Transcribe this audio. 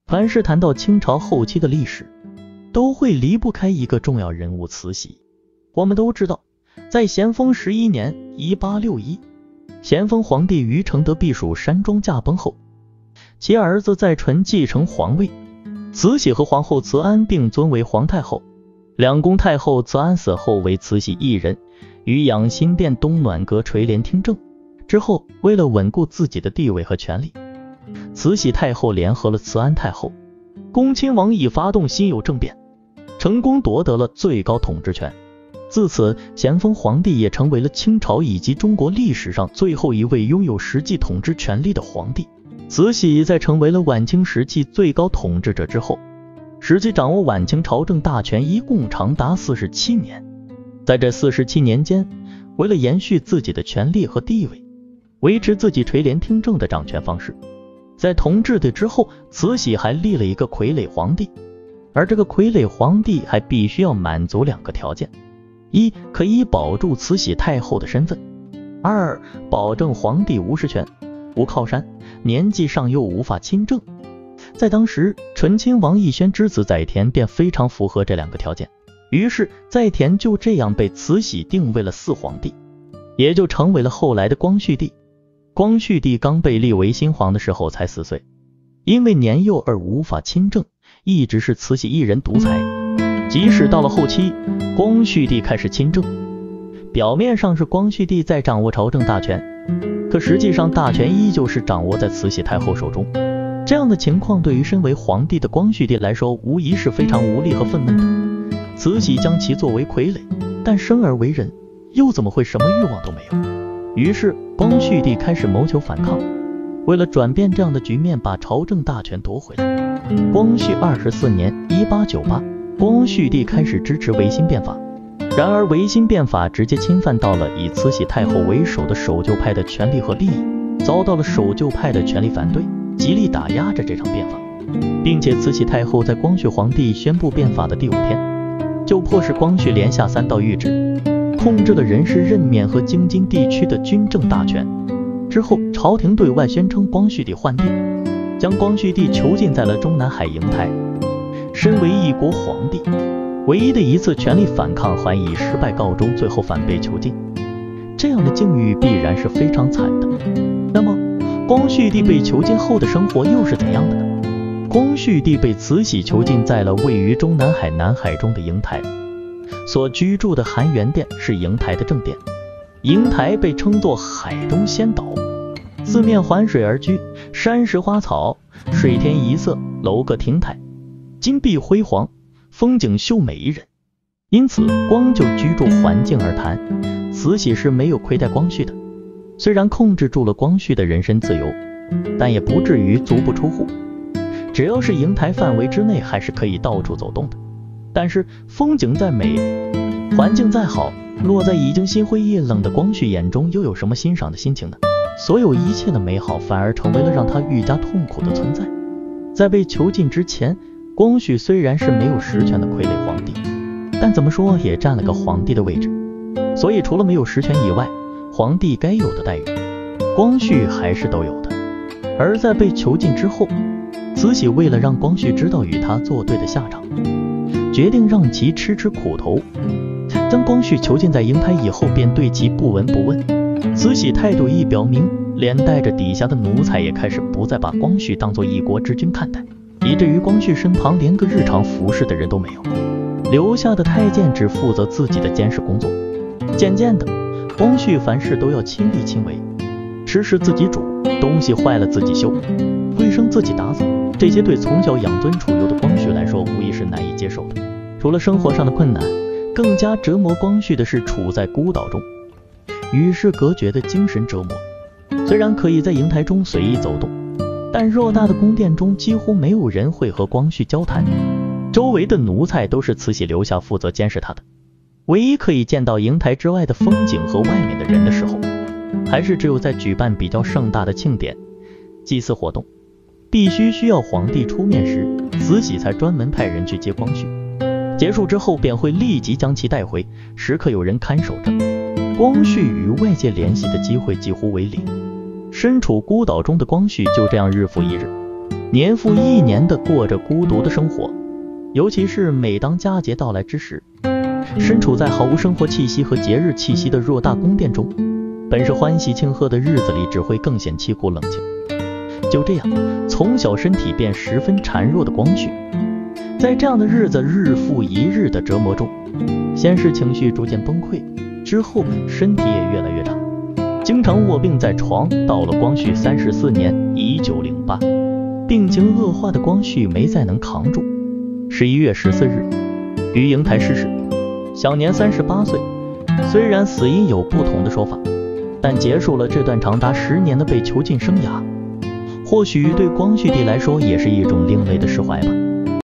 凡是谈到清朝后期的历史，都会离不开一个重要人物慈禧。我们都知道，在咸丰11年1861，咸丰皇帝于承德避暑山庄驾崩后，其儿子载淳继承皇位，慈禧和皇后慈安并尊为皇太后。两宫太后慈安死后，为慈禧一人于养心殿东暖阁垂帘听政。之后，为了稳固自己的地位和权力，慈禧太后联合了慈安太后、恭亲王以发动辛酉政变，成功夺得了最高统治权。自此，咸丰皇帝也成为了清朝以及中国历史上最后一位拥有实际统治权力的皇帝。慈禧在成为了晚清时期最高统治者之后，实际掌握晚清朝政大权一共长达47年。在这47年间，为了延续自己的权力和地位，维持自己垂帘听政的掌权方式，在同治帝之后，慈禧还立了一个傀儡皇帝，而这个傀儡皇帝还必须要满足2个条件：一，可以保住慈禧太后的身份；二，保证皇帝无实权、无靠山，年纪尚幼，无法亲政。在当时，醇亲王奕轩之子载湉便非常符合这2个条件，于是载湉就这样被慈禧定为了4皇帝，也就成为了后来的光绪帝。光绪帝刚被立为新皇的时候才4岁，因为年幼而无法亲政，一直是慈禧一人独裁。即使到了后期，光绪帝开始亲政，表面上是光绪帝在掌握朝政大权，可实际上大权依旧是掌握在慈禧太后手中。这样的情况对于身为皇帝的光绪帝来说，无疑是非常无力和愤懑的。慈禧将其作为傀儡，但生而为人，又怎么会什么欲望都没有？于是光绪帝开始谋求反抗，为了转变这样的局面，把朝政大权夺回来。光绪24年1898，光绪帝开始支持维新变法。然而维新变法直接侵犯到了以慈禧太后为首的守旧派的权利和利益，遭到了守旧派的权力反对，极力打压着这场变法，并且慈禧太后在光绪皇帝宣布变法的第5天，就迫使光绪连下3道谕旨，控制了人事任免和京津地区的军政大权。之后，朝廷对外宣称光绪帝患病，将光绪帝囚禁在了中南海瀛台。身为一国皇帝，唯一的一次权力反抗还以失败告终，最后反被囚禁。这样的境遇必然是非常惨的。那么，光绪帝被囚禁后的生活又是怎样的呢？光绪帝被慈禧囚禁在了位于中南海南海中的瀛台，所居住的含元殿是瀛台的正殿。瀛台被称作海中仙岛，四面环水而居，山石花草，水天一色，楼阁亭台，金碧辉煌，风景秀美宜人。因此光就居住环境而谈，慈禧是没有亏待光绪的。虽然控制住了光绪的人身自由，但也不至于足不出户，只要是瀛台范围之内还是可以到处走动的。但是风景再美，环境再好，落在已经心灰意冷的光绪眼中，又有什么欣赏的心情呢？所有一切的美好反而成为了让他愈加痛苦的存在。在被囚禁之前，光绪虽然是没有实权的傀儡皇帝，但怎么说也占了个皇帝的位置，所以除了没有实权以外，皇帝该有的待遇，光绪还是都有的。而在被囚禁之后，慈禧为了让光绪知道与他作对的下场，决定让其吃苦头。将光绪囚禁在瀛台以后，便对其不闻不问。慈禧态度一表明，连带着底下的奴才也开始不再把光绪当作一国之君看待，以至于光绪身旁连个日常服侍的人都没有，留下的太监只负责自己的监视工作。渐渐的，光绪凡事都要亲力亲为，吃食自己煮，东西坏了自己修，卫生自己打扫，这些对从小养尊处优的光绪来说无疑是难以接受的。除了生活上的困难，更加折磨光绪的是处在孤岛中，与世隔绝的精神折磨。虽然可以在瀛台中随意走动，但偌大的宫殿中几乎没有人会和光绪交谈，周围的奴才都是慈禧留下负责监视他的。唯一可以见到瀛台之外的风景和外面的人的时候，还是只有在举办比较盛大的庆典、祭祀活动，必须需要皇帝出面时，慈禧才专门派人去接光绪。结束之后便会立即将其带回，时刻有人看守着。光绪与外界联系的机会几乎为零，身处孤岛中的光绪就这样日复一日， 年复一年地过着孤独的生活。尤其是每当佳节到来之时，身处在毫无生活气息和节日气息的偌大宫殿中，本是欢喜庆贺的日子里，只会更显凄苦冷清。就这样，从小身体便十分孱弱的光绪，在这样的日子日复一日的折磨中，先是情绪逐渐崩溃，之后身体也越来越差，经常卧病在床。到了光绪34年1908，病情恶化的光绪没再能扛住。11月14日，于瀛台逝世，享年38岁。虽然死因有不同的说法，但结束了这段长达10年的被囚禁生涯，或许对光绪帝来说也是一种另类的释怀吧。